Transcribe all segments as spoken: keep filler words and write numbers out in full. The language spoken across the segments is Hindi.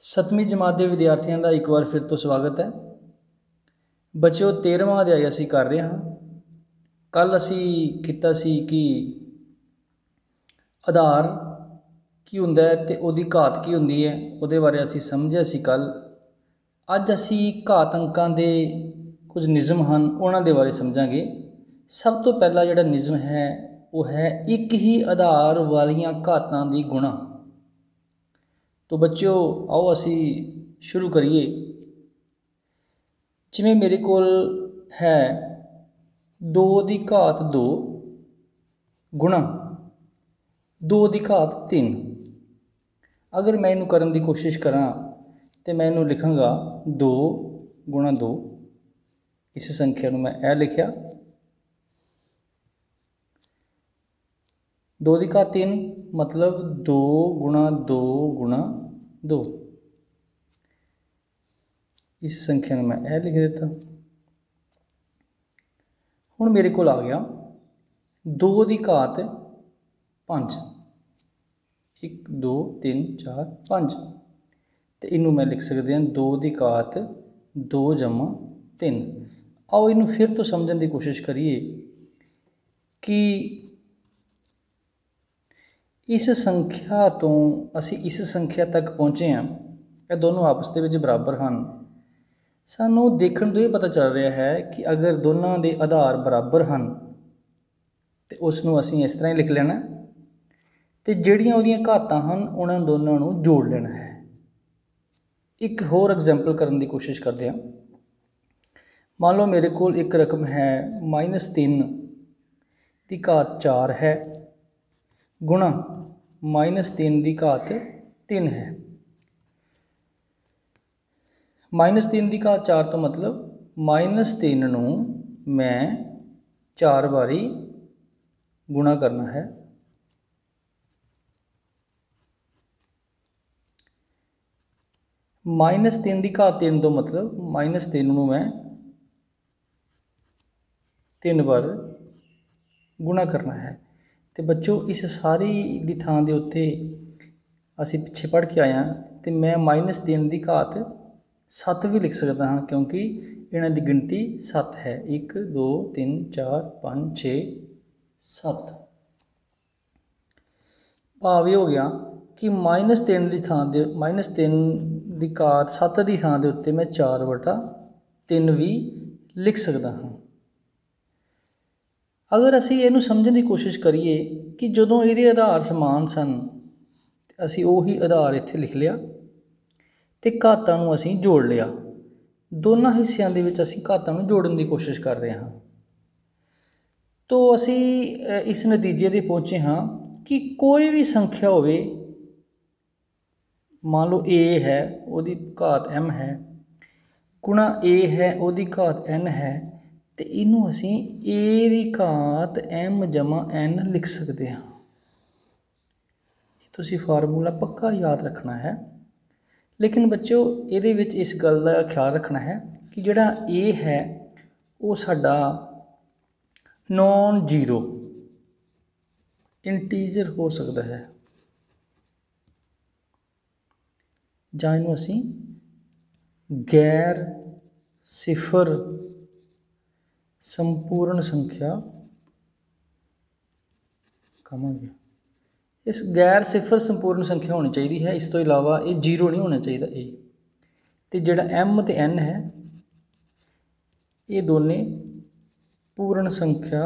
सतवीं जमात के विद्यार्थियों का एक बार फिर तो स्वागत है। बच्चों, तेरहवां अध्याय असी कर रहे हाँ। कल असी किया सी कि आधार की हुंदा है ते उहदी घात की हुंदी है, उहदे बारे असी समझिया सी कल। अज असी घात अंकां दे कुछ निज़म हैं उन्हां दे बारे समझांगे। सब तो पहला जिहड़ा निज़म है वो है एक ही आधार वालियां घातां दी गुणा। तो बच्चों आओ असी शुरू करिए। जिवें मेरे कोल है दो दी घात दो गुणा दो दी घात तीन। अगर मैं इनू करन दी कोशिश करा तो मैं इनू लिखांगा दो गुणा दो। इस संख्या नू मैं ए लिखिया, दो दी घात तीन मतलब दो गुणा दो गुणा दो। इस संख्या में मैं ए लिख देता। हुण मेरे को आ गया दो दी घात पाँच, एक दो तीन चार पाँच। तो इनू मैं लिख सकते हैं दो दी घात दो जमा तीन। आओ इनू फिर तो समझने की कोशिश करिए कि इस संख्या तो असी इस संख्या तक पहुँचे हैं, ये दोनों आपस के विच बराबर हैं। सानू देखण तो ये पता चल रहा है कि अगर दोनों के आधार बराबर हैं तो उसनू असी इस तरह ही लिख लेना, तो जिहड़ियां उहदियां घातां हैं उन्हां दोनों नू जोड़ लेना है। एक होर एग्जाम्पल करने की कोशिश करते हैं। मान लो मेरे को एक रकम है माइनस तीन की घात चार है गुणा माइनस तीन की घात तीन है। माइनस तीन की घात चार तो मतलब माइनस तीन नू मैं चार बारी गुणा करना है। माइनस तीन की घात तीन तो मतलब माइनस तीन नू मैं तीन बार गुणा करना है। तो बच्चों इस सारी दी थां दे उत्ते असी पिछे पढ़ के आए हैं, तो मैं माइनस तीन की घात सत्त भी लिख सकता हाँ, क्योंकि इन्हां दी गिनती सत्त है। एक दो तीन चार पाँच छे सत्त। भाव ये हो गया कि माइनस तीन की थां दे माइनस तीन की घात सत्त की थां दे उत्ते मैं चार बटा तीन भी लिख सकता हाँ। अगर असी इनू समझने की कोशिश करिए कि जदों इहदे आधार समान सन असी उही आधार इत्थे लिख लिया तो घातां नू असी जोड़ लिया। दोनों हिस्सों के विच असी घातां नू जोड़न की कोशिश कर रहे हाँ। तो असी इस नतीजे ते पहुँचे हाँ कि कोई भी संख्या होवे, मान लो ए है उहदी घात एम है गुणा ए है उहदी घात एन है, तो इनू असी ए दी घात एम जमा एन लिख सकते हैं। तुसी फार्मूला पक्का याद रखना है। लेकिन बच्चों ये विच इस गल का ख्याल रखना है कि जिहड़ा ए है वो साडा नॉन जीरो इंटीजर हो सकता है, जां इनू असी गैर सिफर संपूर्ण संख्या कहांगे। इस गैर सिफर संपूर्ण संख्या होनी चाहिए है, इस तो इलावा ये जीरो नहीं होना चाहिए। ए तो जिहड़ा एम तो एन है ये दोने पूर्ण संख्या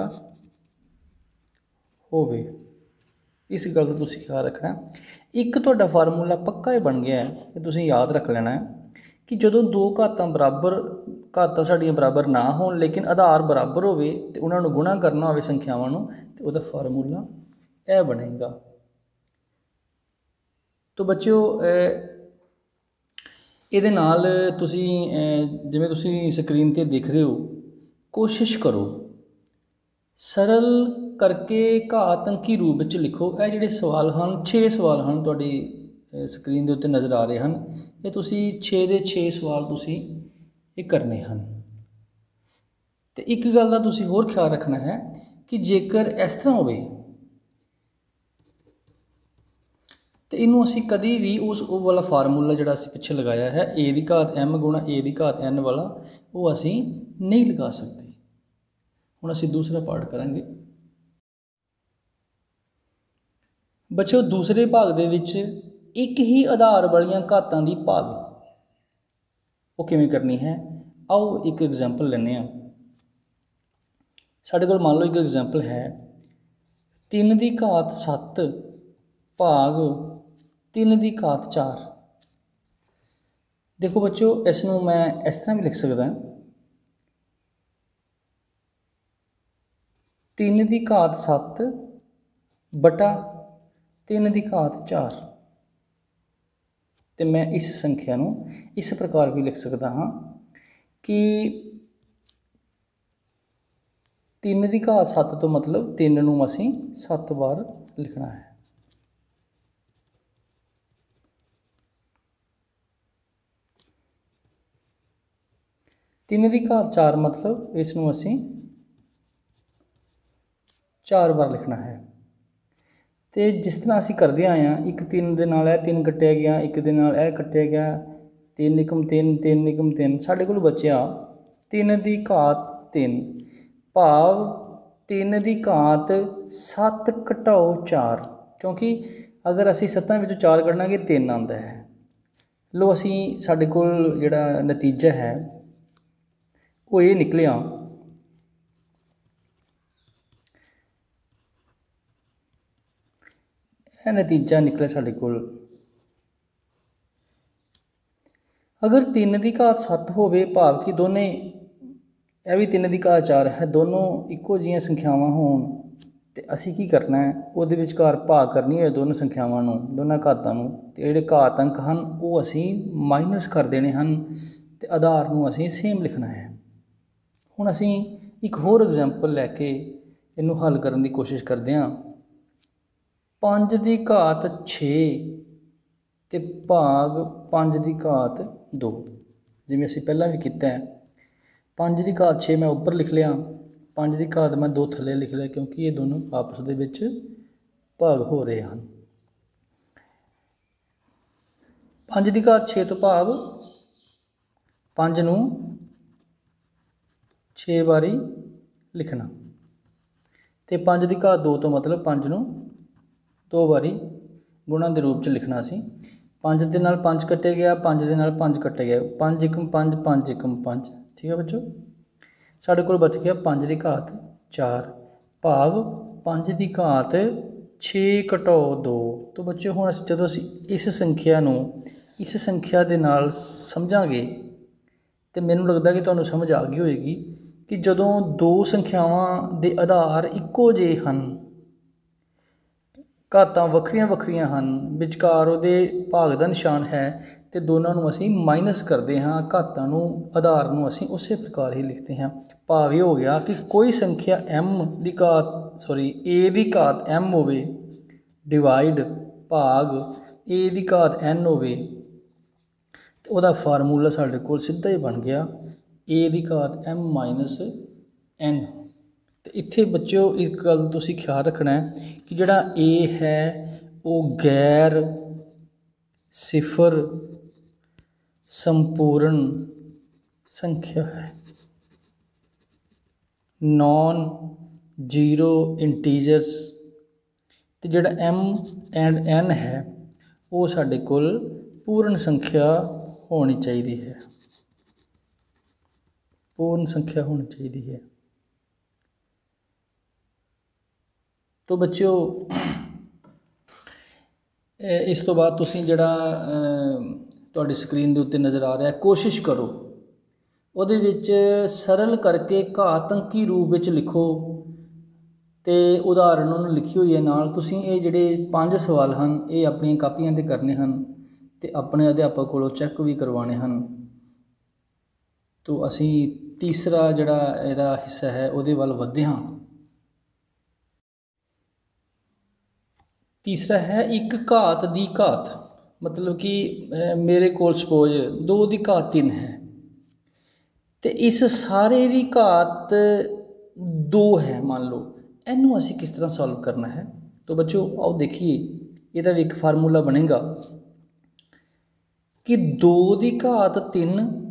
होवे। इस गल का तुसीं ख्याल रखना। एक तुहाडा फार्मूला पक्का ही बन गया है कि तुसीं याद रख लेना है कि जदों दो घातां बराबर घातां साडियां बराबर ना होण लेकिन आधार बराबर होवे ते उन्हां नूं गुणा करना होवे संख्यावां नूं, ते उहदा फार्मूला यह बनेगा। तो बच्चों इहदे नाल तुसीं जिवें तुसीं स्क्रीन ते देख रहे हो, कोशिश करो सरल करके घात अंकी रूप में लिखो। यह जिहड़े सवाल हैं छे सवाल हैं तुहाडी स्क्रीन के उत्ते नज़र आ रहे हैं, ये तुसीं छे दे छे सवाल तुसीं ये करने हैं। तो एक गल का तुसीं होर ख्याल रखना है कि जेकर इस तरह होवे तो इनू असी कभी भी उस वो वाला फार्मूला जिहड़ा असी पिछे लगाया है ए दी घात एम गुणा ए दी घात एन वाला, वो असी नहीं लगा सकते। हुण असी दूसरा पार्ट करांगे। बच्चों दूसरे भाग दे विच एक ही आधार वालियां घातां दी भाग वो किवें करनी है, आओ एक एग्जाम्पल लैने आ। साडे कोल मान लो एक एग्जाम्पल है तीन दी घात सत्त भाग तीन दी घात चार। देखो बच्चों इसनूं मैं इस तरह भी लिख सकदा, तीन दी घात सत्त बटा तीन दी घात चार। तो मैं इस संख्या नूं इस प्रकार भी लिख सकदा हाँ कि तीन दी घात सत्त तो मतलब तीन नूं असीं सत्त बार लिखना है। तीन दी घात चार मतलब इसनूं असीं चार बार लिखना है। तो जिस तरह असीं करदे आए हैं, एक तीन दे नाल ए तीन कट्टिया गया, एक दे नाल ए कट्टिया गया, तीन निकम तीन तीन निकम तीन, साडे कोल बचिया तीन दी घात तीन भाव तीन दी घात सत्त घटाओ चार, क्योंकि अगर असीं सत्तां विचों चार कढ़ांगे तीन आंदा है। लो असीं साडे कोल जिहड़ा नतीजा है वो ये निकलिया यह नतीजा निकले साडे कोल, अगर तीन दी घात सत्त होवे भाव कि दोने यह भी तीन दी घात चार है, दोनों इक्को जिहियां संख्यावां होण, ते असीं की करना है उहदे विचकार भाग करनी है दोनों संख्यावां नूं, दोनों घातां नूं, ते जिहड़े घात अंक हन वो असीं माइनस कर देने हन, ते आधार नूं असीं सेम लिखना है। हुण असीं एक होर एग्जाम्पल लैके इनूं हल करन दी कोशिश करदे हां। पांच दी घात छे ते भाग पांच दी घात दो, जिवें असीं पहलां भी कीता है। पांच दी घात छे मैं उपर लिख लिया, पांच दी घात मैं दो थल्ले लिख लिया, क्योंकि ये दोनों आपस दे विच भाग हो रहे हैं। पांच दी घात छे तो भाव पांच नूं छे बारी लिखना, तो पांच दी घात दो तो मतलब पांच नूं दो बारी गुणा के रूप च लिखना। असीं पांच दे नाल पांच कट्टे गया, पांच दे नाल पांच कट्टे गया, पांच एकम पांच, पांच एकम पांच, ठीक है बच्चों। साढ़े कोल बच गया पांच दी घात चार भाव पांच दी घात छे घटाओ दो। तो बच्चों हुण जदों असीं इस संख्या नूं इस संख्या दे नाल समझांगे तो मैनूं लगदा कि तुहानूं समझ आ गई होएगी कि जदों दो संख्यावां दे आधार इक्को जिहे हन, घातां वक्रियां वक्रियां हन, विचकार उहदे भाग दा निशान है, तो दोनों नूं असीं माइनस करते हाँ, घातां नूं आधार नूं असीं उस प्रकार ही लिखते हैं। भाव ये हो गया कि कोई संख्या एम दी घात सॉरी ए दी घात एम होवे डिवाइड भाग ए दी घात एन होवे, तो वह फार्मूला साढ़े कोल सीधा ही बन गया ए दी घात एम माइनस एन। तो इत्थे बच्चों एक गल तुसीं ख्याल रखना है कि जिहड़ा ए है वो गैर सिफर संपूर्ण संख्या है, नॉन जीरो इंटीजर्स, तो जिहड़ा एम एंड एन है वो साडे कोल पूर्ण संख्या होनी चाहिए है, पूर्ण संख्या होनी चाहिए है। तो बच्चों इस तो बाद तुसीं जिहड़ा तुहाडी स्क्रीन दे उत्ते नज़र आ रहा है, कोशिश करो उहदे विच सरल करके घात अंकी रूप विच लिखो, तो उदाहरण उन्होंने लिखी हुई है नाल। तुसीं ये जिहड़े पांच सवाल हन ये अपनी कापियां ते करने हन, ते अपने अध्यापक कोलों चैक भी करवाने हन। तो असीं तीसरा जिहड़ा इहदा हिस्सा है उहदे वल वधदे हां। तीसरा है एक घात दी घात, मतलब कि मेरे कोल सपोज दो दी घात तीन है, तो इस सारे दी घात दो है मान लो, इनू असीं किस तरह सॉल्व करना है। तो बच्चों आओ देखिए ਇਹਦਾ ਵੀ ਇੱਕ ਫਾਰਮੂਲਾ ਬਣੇਗਾ कि दो की घात तीन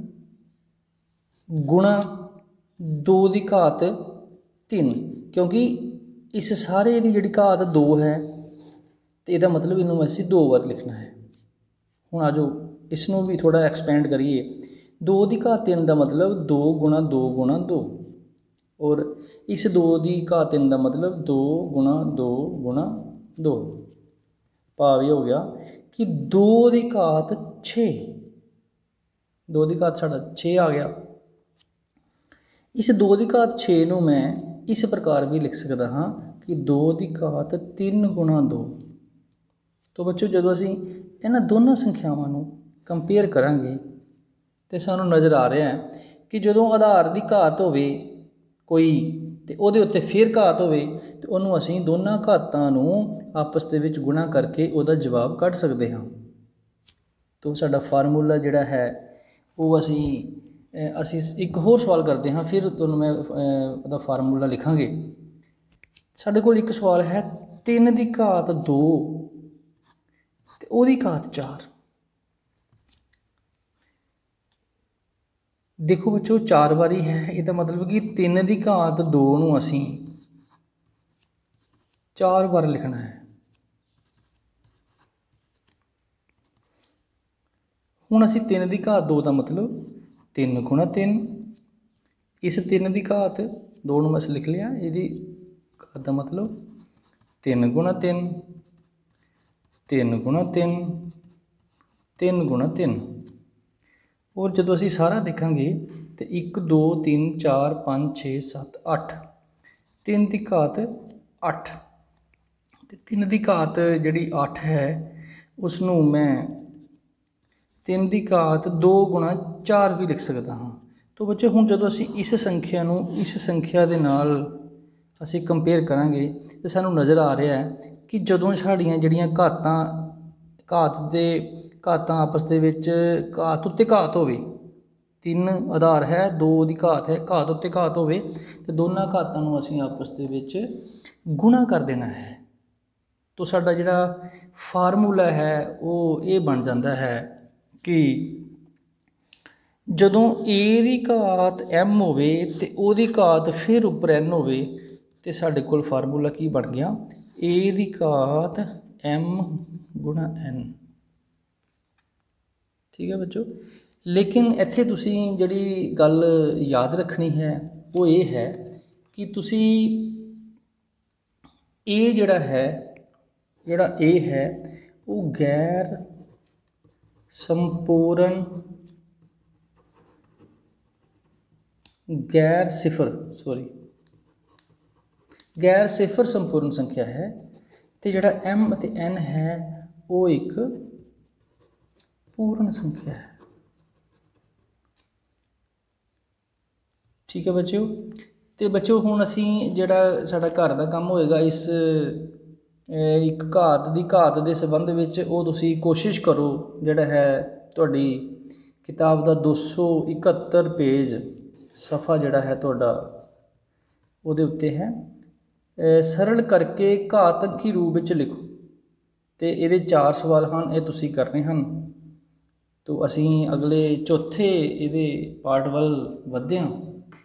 गुणा दो की घात तीन, क्योंकि इस सारे की जी घात दो है तो यदा मतलब इनू असीं दो बार लिखना है। हुण आ जाओ इसनों भी थोड़ा एक्सपेंड करिए। दो की घात तीन का मतलब दो गुणा दो गुणा दो, और इस दो की घात तीन का मतलब दो गुणा दो गुणा दो। भाव ये हो गया कि दो की घात छे, दो की घात साढ़ा छे आ गया। इस दो की घात छे नूं मैं इस प्रकार भी लिख सकता हाँ कि दो की घात तीन गुणा दो। तो बच्चों जो असीं इन्हां दोनों संख्यावां नूं कंपेयर करांगे तो सानूं नज़र आ रहा है कि जदों आधार की घात होवे कोई तो उहदे उत्ते फिर घात होवे तो उहनूं असीं दोनों घातां नूं आपस दे विच गुणा करके उहदा जवाब कढ सकते हाँ। तो साडा फार्मूला जिहड़ा है वो असीं असीं एक होर सवाल करते हाँ, फिर तुहानूं मैं उहदा फार्मूला लिखांगे। साडे कोल एक सवाल है तीन की घात दो ते उहदी घात चार। देखो बच्चों चार बारी है, इसका मतलब कि तीन की घात दो नूं असीं चार बार लिखना है। हुण असीं तीन की घात दो का मतलब तीन गुणा तीन, इस तीन की घात दो नूं असीं लिख लिया, इहदी घात का मतलब तीन गुणा तीन, तीन गुणा तीन, तीन गुणा तीन। और जो असीं सारा देखांगे तो एक दो तीन चार पाँच छे सत्त अठ, तीन की घात अठ, तो तीन की घात जिहड़ी अठ है उसनूं मैं तीन की घात दो गुणा चार भी लिख सकता हाँ। तो बच्चों हुण जदों असीं इस संख्या नूं इस संख्या दे नाल असीं कंपेयर करांगे तो सानूं नज़र आ रहा है कि जदों साड़ियां जिहड़ियां घातां घात दे घातां आपस दे विच घात उत्ते घात होवे, तीन आधार है दो की घात है, घात उत्ते घात होवे तो दोनों घातां नूं असीं आपस दे विच गुणा कर देना है। तो साडा जिहड़ा फार्मूला है वो ये बन जाता है कि जदों ए की घात एम होवे ते ओहदी घात फिर उपर एन होवे तो साडे कोल फार्मूला की बन गया ए की घात एम गुणा एन। ठीक है बच्चों, लेकिन इत्थे तुसीं जिहड़ी गल याद रखनी है वो ये है कि तुसीं ए जिहड़ा है जिहड़ा ए है वो गैर संपूर्ण गैर सिफर सॉरी गैर सिफर संपूर्ण संख्या है, तो जिहड़ा एम ते एन है वो एक पूर्ण संख्या है। ठीक है बच्चों, तो बच्चों हुण असीं जिहड़ा साडा घर दा काम होएगा इस एक घात की घात के संबंध विच वो तुसीं कोशिश करो जिहड़ा है तुहाडी किताब का दो सौ इकहत्तर पेज सफ़ा जिहड़ा है तुहाडा उहदे उत्ते है सरल करके घात अंकी रूप विच लिखो, तो ये चार सवाल हैं ये तुसीं करने हैं। तो असीं अगले चौथे ये पार्ट वल वधदे हां।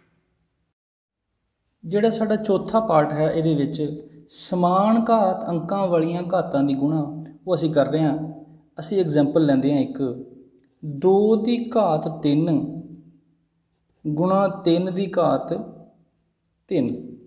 जिहड़ा साडा चौथा पार्ट है ये विच समान घात अंकां वालियां घातां दी गुणा वो असीं कर रहे हैं। असीं एग्जाम्पल लैंदे हां एक दो की घात तीन गुणा तीन की घात तीन।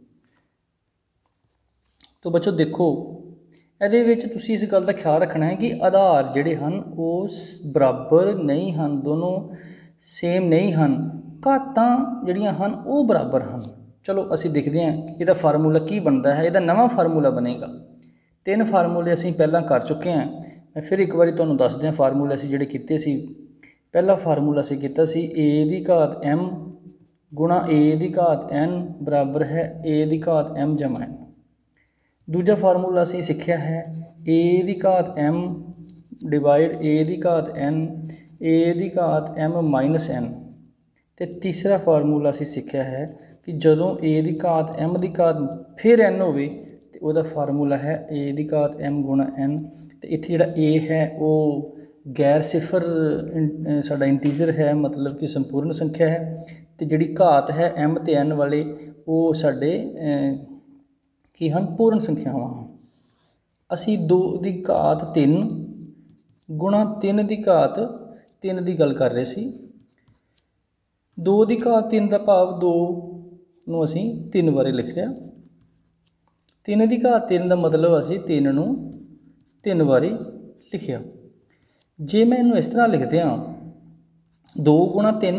तो बच्चों देखो ਇਹਦੇ ਵਿੱਚ ਤੁਸੀਂ इस गल का ख्याल रखना है कि आधार ਜਿਹੜੇ ਹਨ ਉਹ बराबर नहीं हैं, दोनों सेम नहीं हैं, घातां ਜਿਹੜੀਆਂ ਹਨ ਉਹ बराबर हैं। चलो असीं देखते हैं ਇਹਦਾ फार्मूला की बनता है, ਇਹਦਾ नवा फार्मूला बनेगा। तीन फार्मूले असीं पहला कर चुके हैं, मैं फिर एक बार तुहानूं दस दियां फार्मूले असीं ਜਿਹੜੇ ਕੀਤੇ ਸੀ। पहला फार्मूला असीं कीता सी ए की घात एम गुणा ए की घात एन बराबर है ए की घात एम जमा एन। दूजा फार्मूला असीं सीखिया है ए की घात एम डिवाइड ए की घात एन ए की घात एम माइनस एन। तो तीसरा फार्मूला असीं सीखिया है कि जदों ए की घात एम की घात फिर एन होवे ते तो वह फार्मूला है ए दी घात एम गुणा एन। तो इत्थे जिहड़ा ए है वो गैर सिफर साडा इंटीजर है, मतलब कि संपूर्ण संख्या है। तो जिहड़ी घात है एम ते एन वाले वो साडे की हन पूर्ण संख्यावां हैं। असी दो दी घात तीन गुणा तीन दी घात तीन की गल कर रहे सी। दो की घात तीन का भाव दो नूं असी तीन बारी लिख लिया। तीन की घात तीन का मतलब असी तीन नूं तीन बारी लिखिया। जे मैं इनू इस तरह लिख दियाँ दो गुणा तीन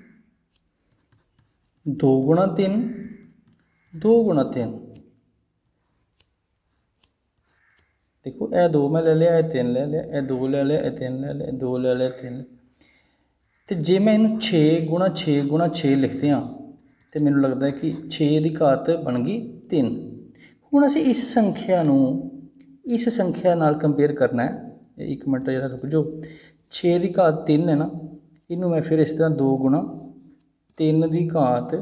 दो गुणा तीन दो गुणा तीन, देखो यह दो मैं ले लिया, यह तीन ले लिया, यह दो ले लिया, यह तीन ले लिया, दो ले लिया, तीन। तो जे मैं इनू छे गुणा छे गुणा छे लिखते हैं तो मैनू लगता है कि छे की घात बन गई तीन। हुण असीं इस संख्या नूं इस संख्या नाल कंपेयर करना है। एक मिनट जरा रुक जाओ। छे की घात तीन है ना, इनू मैं फिर इस तरह दो गुणा तीन की घात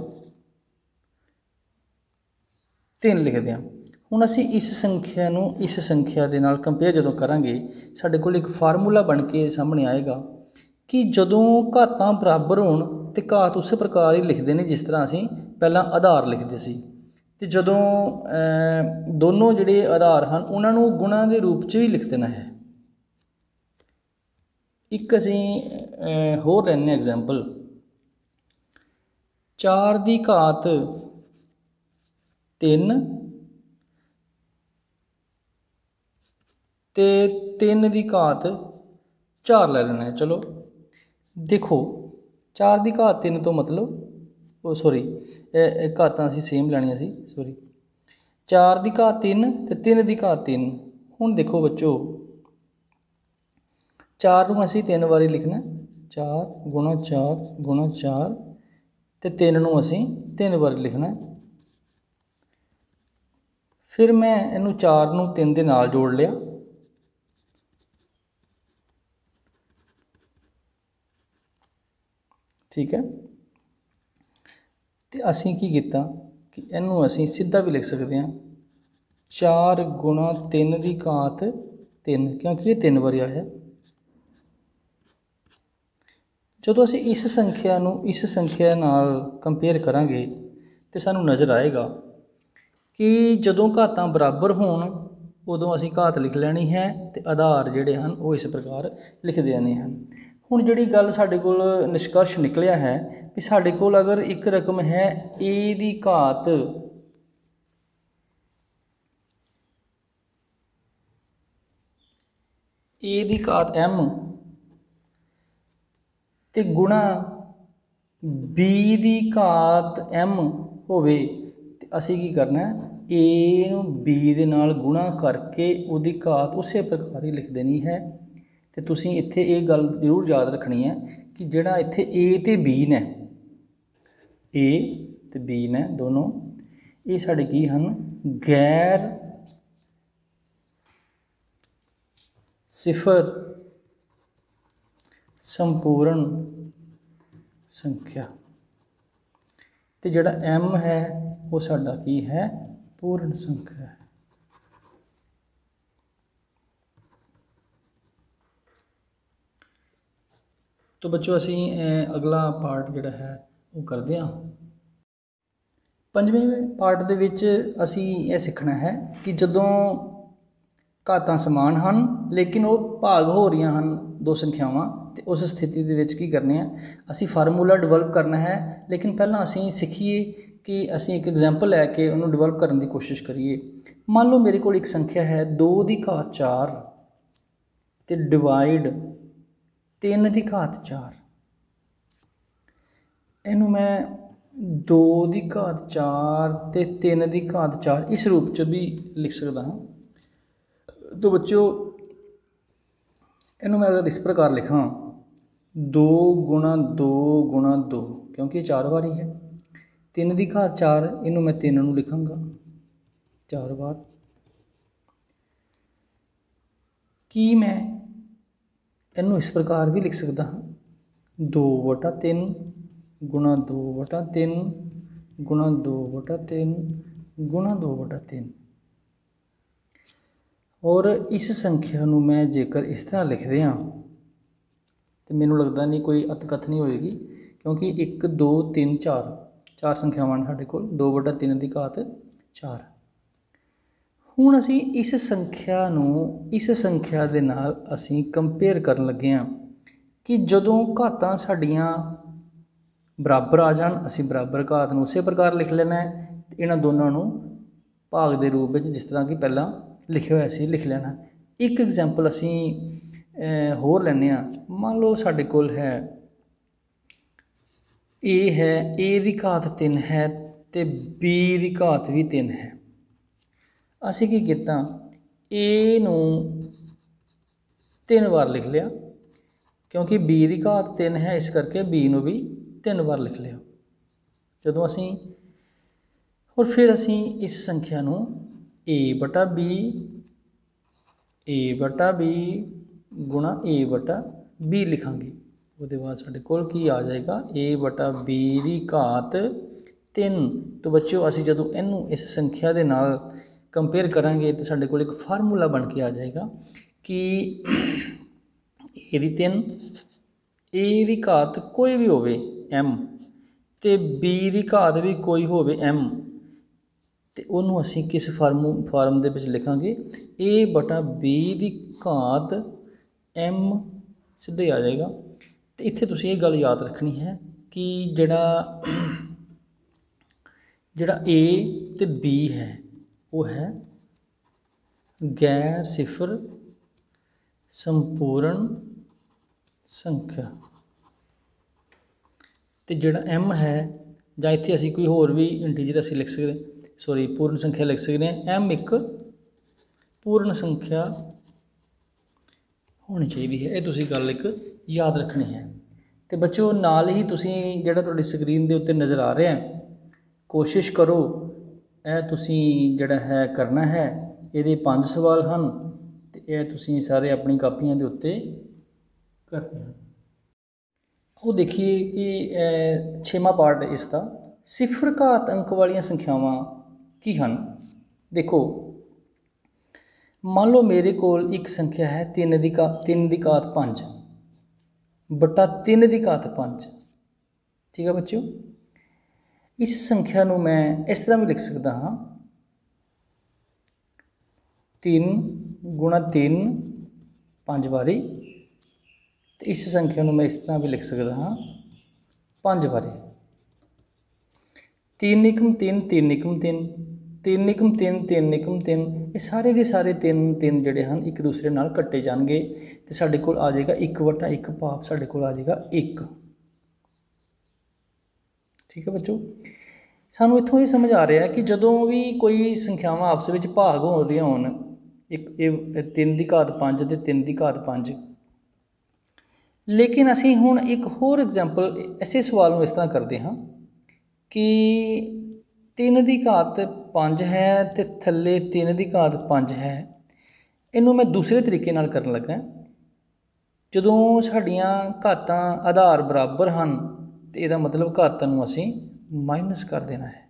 तीन लिख दिया। हुण असीं इस संख्या नूं इस संख्या दे नाल कंपेयर जदों करांगे साडे कोल एक फार्मूला बन के सामने आएगा कि जदों घातां बराबर होण ते घात उस प्रकार ही लिखदे ने जिस तरह असीं पहलां आधार लिखदे सी। ते जदों दोनों जिहड़े आधार हन उन्हां नूं गुणा दे रूप च भी लिख देना है। एक असीं होर लैने एग्जाम्पल, चार की घात तीन ते तीन की घात चार ले लेना है। चलो देखो चार की घात तीन तो मतलब ओ सॉरी घातां असीं सेम लैणियां सी, सॉरी चार की घात तीन ते तीन की घात तीन। हुण देखो बच्चों चार नूं असीं तीन बारी लिखना, चार गुणा चार गुणा चार ते तीन नूं असीं तीन बारी लिखना। फिर मैं इनू चार नूं तीन दे नाल जोड़ लिया, ठीक है। तो असीं की कीता कि इनू असीं सीधा भी लिख सकते हैं चार गुणा तीन की घात तीन, क्योंकि ये तीन बारी आया। जदों असीं इस संख्या नूं इस संख्या नाल कंपेयर करांगे तो सानू नज़र आएगा कि जदों घातां बराबर होण उदों असीं घात लिख लैनी है तो आधार जिहड़े हन वो इस प्रकार लिख देने हैं। हुण जिहड़ी गल साडे कोल निष्कर्ष निकलिया है कि साडे कोल अगर एक रकम है ए दी घात ए दी घात एम ते गुणा बी दी घात एम होवे ते असीं की करना है ए नूं बी दे नाल गुणा करके उहदी घात उसे प्रकार ही लिख देनी है। तो तुसीं इत्थे ये गल जरूर याद रखनी है कि जिहड़ा इत्थे ए ते बी ने ए ते बी ने दोनों ये साडे की हन गैर सिफर संपूर्ण संख्या। तो जिहड़ा एम है वो साडा की है पूर्ण संख्या है। तो बच्चों असी अगला पार्ट जिहड़ा है वो करते हैं। पंजवें पार्ट दे विच असी ये सीखना है कि जदों घातां समान हन लेकिन वो भाग हो रही हैं दो संख्यावां, तो उस स्थिति दे विच की करने हैं असी फार्मूला डिवेलप करना है। लेकिन पहला असी सीखिए कि असी एक एग्जाम्पल लैके उन्होंने डिवेलप करने की कोशिश करिए। मान लो मेरे को एक संख्या है दो की घात चार तो डिवाइड तीन की घात चार। इनू मैं दो की घात चार तो तीन की घात चार इस रूप च भी लिख सकता हाँ। तो बच्चों इनू मैं अगर इस प्रकार लिखा दो गुणा दो गुणा दो, क्योंकि चार बारी है, तीन की घात चार इनू मैं तीन नूं लिखांगा चार बार। कि मैं इनू इस प्रकार भी लिख सकता हाँ दो बटा तीन गुणा दो बटा तीन गुणा दो बटा तीन गुणा दो बटा तीन। और इस संख्या ਨੂੰ मैं जेकर इस तरह लिख दियाँ तो मैनू लगता नहीं कोई अतकथ नहीं होएगी, क्योंकि एक दो तीन चार चार संख्यावां साडे कोल, दो बटा तीन की घात चार। हुण असी इस संख्या नूं इस संख्या दे नाल असी कंपेयर करन लगे हां कि जदों घातां साडियां बराबर आ जाण असी बराबर घात नूं उसे प्रकार लिख लेना है, ते इन्हां दोनों नूं भाग दे रूप विच जिस तरह कि पहलां लिखे होया सी लिख लेना। एक एग्जाम्पल असी होर लैने आ, मान लो साडे कोल है ए है, ए दी घात तीन है ते बी दी घात भी तीन है। असी की कीता, ए नूं तीन बार लिख लिया, क्योंकि बी दी घात तीन है इस करके बी नूं भी तीन बार लिख लिया। जदों असी और फिर असी इस संख्या नूं ए बटा बी ए बटा बी गुणा ए बटा बी लिखांगे। उसके बाद साढ़े कोल की आ जाएगा ए बटा बी की घात तीन। तो बच्चों असी जदों इनू इस संख्या के नाल कंपेयर करांगे तो साढ़े कोल एक फार्मूला बन के आ जाएगा कि ए दी तीन, ए दी घात कोई भी होवे एम ते बी दी घात भी कोई होवे एम, तो उन्होंने असी किस फार्मू फार्म दे विच लिखांगे ए बटा बी दी घात एम सीधे आ जाएगा। तो इत्थे तुसीं ये गल याद रखनी है कि जिहड़ा जिहड़ा ए ते बी है वो है गैर सिफर संपूर्ण संख्या, तो जिहड़ा एम है जां इत्थे असी कोई होर भी इंटीजर असी लिख सकते, सॉरी पूर्ण संख्या लिख सकते हैं। एम एक पूर्ण संख्या होनी चाहिए है, ये तुसीं गल एक याद रखनी है। तो बच्चों नाल ही तुसीं जिहड़ा तुहाडी स्क्रीन के उत्ते नज़र आ रहा है, कोशिश करो यह तुसीं जिहड़ा है करना है। ये पांच सवाल हैं तो यह तुसीं सारे अपनी कापियां के उत्ते करने हैं। वो देखिए कि छेवां पार्ट इसका सिफर घात अंक वाली संख्यावां की हैं। देखो मान लो मेरे कोल एक संख्या है तीन दी का तीन दी घात पाँच बटा तीन दी घात पाँच, ठीक है बच्चों। इस संख्या नूं मैं इस तरह भी लिख सकता हाँ, तीन गुणा तीन पाँच बारी। तो इस संख्या नूं मैं इस तरह भी लिख सकता हाँ पाँच बारी। तीन निकम तीन तीन निकम तीन तीन निकम तीन तीन निकम तीन, ये सारे के सारे तीन तीन जोड़े हैं एक दूसरे नाल कट्टे जाएंगे तो साढ़े कोल आ जाएगा एक वटा एक भाग साढ़े कोल आ जाएगा एक, ठीक है बच्चों। सानू इत्थों ये समझ आ रहा है कि जदों भी कोई संख्यावां आपस में भाग हो रही होन, एक तीन की घात पाँच ते तीन की घात पाँच, लेकिन असी हुण एक होर एग्जाम्पल इसे सवाल में इस तरह करते हाँ कि तीन की घात पाँच है तो थले तीन की घात पाँच है। इनू मैं दूसरे तरीके नाल करन लगा, जदों साडियां घातां आधार बराबर हैं तो यदा मतलब घातां नूं असीं माइनस कर देना है,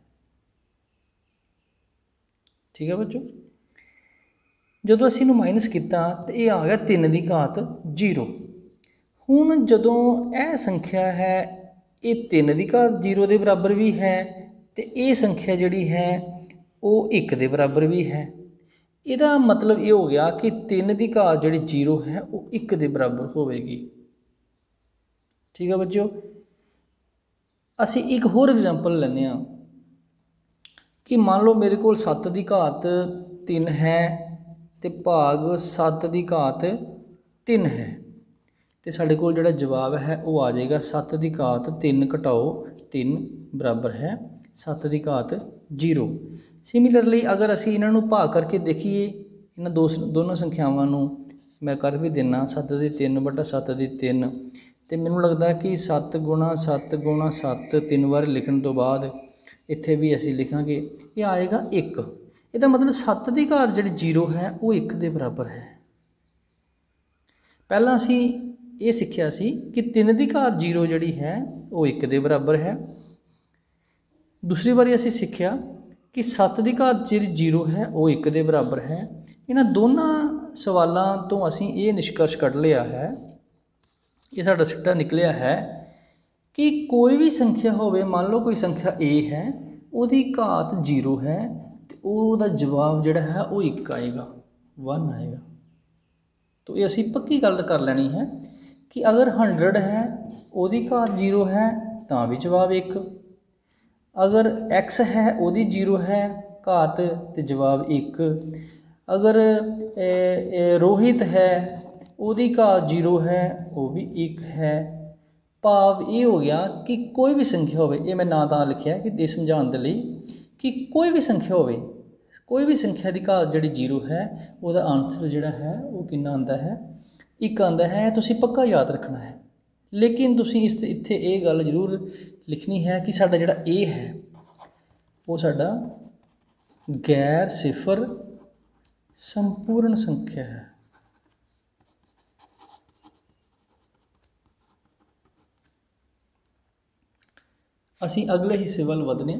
ठीक है बच्चों। जदों असीं इनू माइनस किया तो यह आ गया तीन की घात जीरो। हुण जदों यह संख्या है ये तीन की घात जीरो के बराबर भी है तो ये संख्या जिहड़ी है वो एक के बराबर भी है। इसदा मतलब ये हो गया कि तीन की घात जिहड़ी जीरो है वो एक के बराबर होगी, ठीक है बच्चों। असी एक होर एग्जाम्पल लैने आ कि मान लो मेरे को सत्त की घात तीन है तो भाग सत्त की घात तीन है, तो साढ़े कोल जिहड़ा जवाब है वो आ जाएगा सत्त की घात तीन घटाओ तीन बराबर है सत्त की घात जीरो। सिमिलरली अगर असी इन्हां नूं भाग करके देखिए, इन्हां दो दोनों संख्यावां नूं मैं कर भी देना सत्त की तीन बटा सत्त की तीन, तो मैनूं लगता कि सत्त गुणा सत्त गुणा सत्त तीन बार लिखण तो बाद इत्थे भी असी लिखांगे ये आएगा एक। इसदा मतलब सत्त की घात जिहड़ी जीरो है वो एक के बराबर है। पहला असी ये सीखिया सी कि तीन की घात जीरो जिहड़ी है वो एक के बराबर है। दूसरी बारी असी सीखिया कि कि सत्त की घात ਜਿਹੜੀ जीरो है वो एक के बराबर है। इन्हां दोनों सवालों तो असीं ये निष्कर्ष कढ़ लिया है, ये साडा सिੱਟਾ निकलिया है कि कोई भी संख्या होवे, मान लो कोई संख्या ए है, उहदी घात जीरो है तो उहदा जवाब जिहड़ा है वो एक आएगा, वन आएगा। तो ये असीं पक्की गल कर लैनी है कि अगर हंड्रड है उहदी घात जीरो है तां भी जवाब एक, अगर एक्स है उहदी जीरो है घात तो जवाब एक, अगर ए, ए, रोहित है उहदी घात जीरो है वो भी एक है। भाव ये हो गया कि कोई भी संख्या होवे, ये मैं ना तां लिखिया कि ये समझाने दे लई कि कोई भी संख्या होवे, कोई भी संख्या की घात जिहड़ी जीरो है उहदा आंसर जिहड़ा है वो कितना आंदा है, एक आंदा है। तुसीं पक्का याद रखना है, लेकिन तुसीं इस इत्थे ये गल जरूर लिखनी है कि साडा जिहड़ा ए है वो साडा गैर सिफर संपूर्ण संख्या है। असीं अगले हिस्से वाल वधने।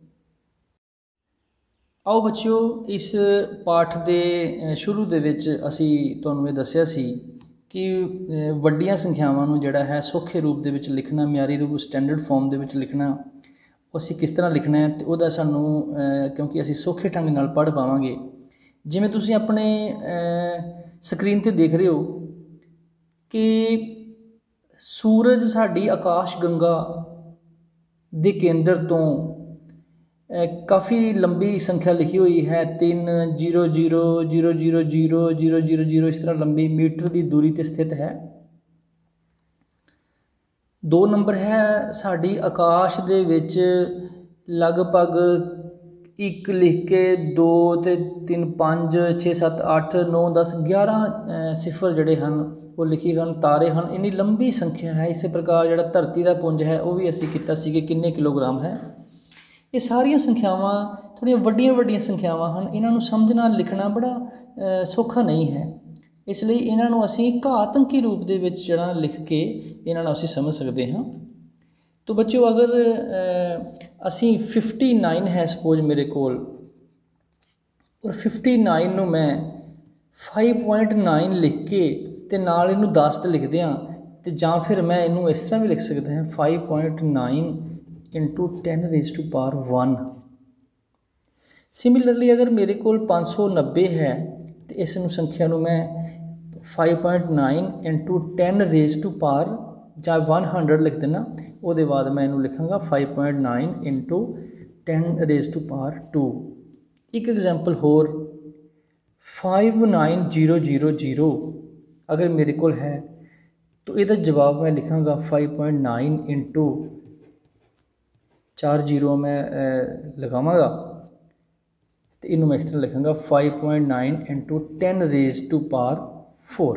आओ बच्चों, इस पाठ दे शुरू दे विच असीं तुहानूं ये दस्सिया सी कि वड्डियां संख्यावां नूं जिहड़ा है सौखे रूप दे विच लिखना, म्यारी रूप स्टैंडर्ड फॉर्म दे विच लिखना, असीं किस तरह लिखना है तो उहदा सानूं क्योंकि असीं सौखे ढंग नाल पढ़ पावांगे। जिवें तुसीं अपने स्क्रीन ते देख रहे हो कि सूरज साडी आकाश गंगा दे केंद्र तो काफ़ी लंबी संख्या लिखी हुई है, तीन zero zero zero zero zero zero zero zero इस तरह लंबी मीटर की दूरी ते स्थित है। दो नंबर है साड़ी आकाश दे विच लगभग एक लिख के दो ते तीन पाँच छे सत्त अठ नौ दस ग्यारह सिफर जड़े हैं वो लिखी हैं, तारे हैं, इन्नी लंबी संख्या है। इस प्रकार जो धरती का पुंज है वह भी असी किया कि किन्ने किलोग्राम है। ये सारिया संख्यावां थोड़िया वड्डियां वड्डियां संख्यावां हैं, इन्हों समझना लिखना बड़ा सौखा नहीं है, इसलिए इन्हों असी घात अंकी रूप के जरा लिख के इन्हों असी समझ सकते हैं। तो बच्चों अगर असी फिफ्टी नाइन है सपोज मेरे कोल, और फिफ्टी नाइन नूं मैं फाइव पॉइंट नाइन लिख के ते नाल इनू दस ते लिख दियाँ, तो जां फिर मैं इनू इस तरह भी लिख सकते हैं five point nine into ten raise to power one. Similarly अगर मेरे को पाँच सौ नब्बे है तो इस संख्या नूं मैं five point nine into ten raise to power ਜਾਂ वन हंड्रड लिख देना, वो बाद मैं इनू लिखांगा five point nine into ten raise to power two. एक एग्जाम्पल होर five nine zero zero zero अगर मेरे को है तो यदा जवाब मैं लिखांगा फाइव पॉइंट नाइन इंटू चार जीरो मैं लगावांगा तो इनू मैं इस तरह लिखांगा five point nine into ten raise to power four.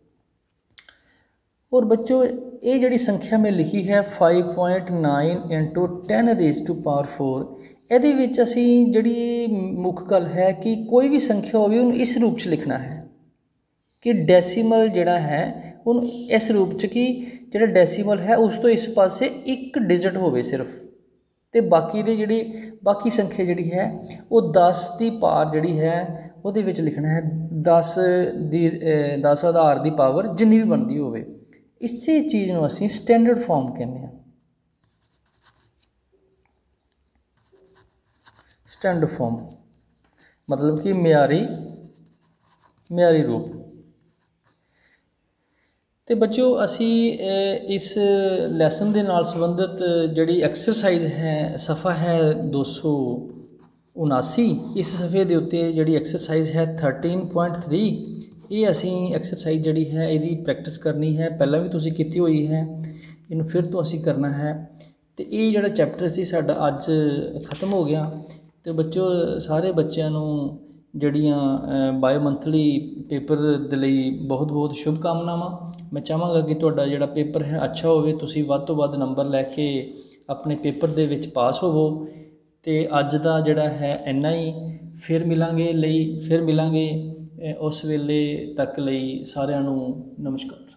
और बच्चों ये जिहड़ी संख्या में लिखी है five point nine into ten raise to power four, ये विच असी जिहड़ी मुख गल है कि कोई भी संख्या होवे उन्हें इस रूप च लिखना है कि डेसीमल जिहड़ा है उन इस रूप च कि जिहड़ा डेसीमल है उस तो इस पासे एक डिजिट होवे सिर्फ, तो बाकी दे जिहड़ी बाकी संख्या जिहड़ी है वो दस की पावर जिहड़ी है उहदे विच लिखना है दस दी दस आधार की पावर जिन्नी भी बनती होवे। इसी चीज़ को असीं स्टैंडर्ड फॉर्म कहने हैं। स्टैंडर्ड फॉर्म मतलब कि म्यारी म्यारी रूप। तो बच्चों असी इस लैसन के नाल संबंधित जिहड़ी एक्सरसाइज है सफ़ा है दो सौ उनासी, इस सफ़े के उत्ते जिहड़ी एक्सरसाइज है थर्टीन पॉइंट थ्री, ये असी एक्सरसाइज जिहड़ी है यदी प्रैक्टिस करनी है, पहला भी तुसीं कीती हुई है, इन फिर तो असी करना है। तो ये जिहड़ा चैप्टर सी साडा अज खत्म हो गया। तो बच्चों सारे बच्चों नूं जिहड़ियां बायो मंथली पेपर दे लई बहुत बहुत शुभकामनावां। मैं चाहांगा कि तुहाडा जिहड़ा पेपर है अच्छा होवे, तुसीं वध तो वध नंबर लैके अपने पेपर दे विच पास होवो। तो अज दा जिहड़ा है इन्ना ही, फिर मिलांगे लई फिर मिलांगे उस वेले तक लई सारिआं नूं नमस्कार।